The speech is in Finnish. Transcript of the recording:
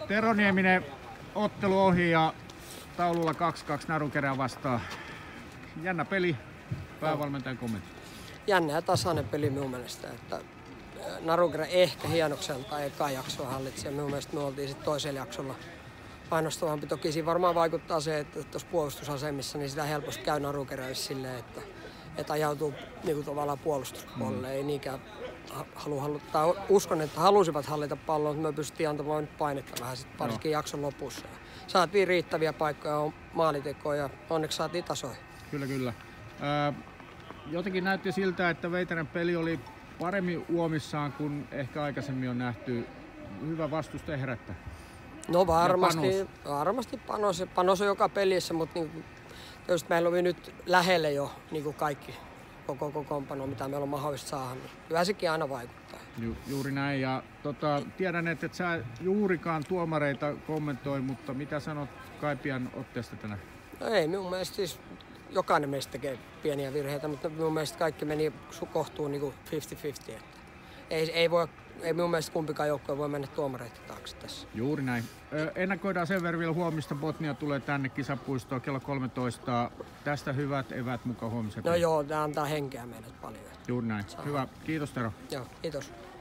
Tero Nieminen, ottelu ohi ja taululla 2-2 Narukerää vastaan. Jännä peli, päävalmentajan kommentti. Jännä ja tasainen peli minun mielestä. Että Narukerä ehkä hienokselta eka jaksoa hallitsi ja minun mielestä me oltiin sitten toisella jaksolla painostavampi. Toki siinä varmaan vaikuttaa se, että tuossa puolustusasemissa niin sitä helposti käy Narukeräys silleen, että ajautuu niin kuin tavallaan puolustuspuolelle. Ei niinkään uskon, että halusivat hallita palloa, mutta me pystyttiin antamaan nyt painetta vähän sit varsinkin jakson lopussa. Saatiin riittäviä paikkoja maalitekoon ja onneksi saatiin tasoihin. Kyllä. Jotenkin näytti siltä, että Veiterän peli oli paremmin uomissaan kuin ehkä aikaisemmin on nähty. Hyvä vastusta herättä. No varmasti panos on joka pelissä, mutta niin, jos meillä oli nyt lähelle jo niin kaikki koko kokoonpano, mitä meillä on mahdollista saada, niin kyllä sekin aina vaikuttaa. Juuri näin. Ja tiedän, että et sä juurikaan tuomareita kommentoi, mutta mitä sanot Kaipian otteesta tänään? No ei, minun mielestä siis jokainen meistä tekee pieniä virheitä, mutta minun mielestä kaikki meni kohtuun niin 50-50. Ei minun mielestä kumpikaan joukkue voi mennä tuomareiden taakse tässä. Juuri näin. Ennakoidaan sen verran vielä huomista. Botnia tulee tänne kisapuistoon kello 13. Tästä hyvät evät mukaan huomiseen. No joo, tämä antaa henkeä meille paljon. Juuri näin. Hyvä. Kiitos Tero. Joo, kiitos.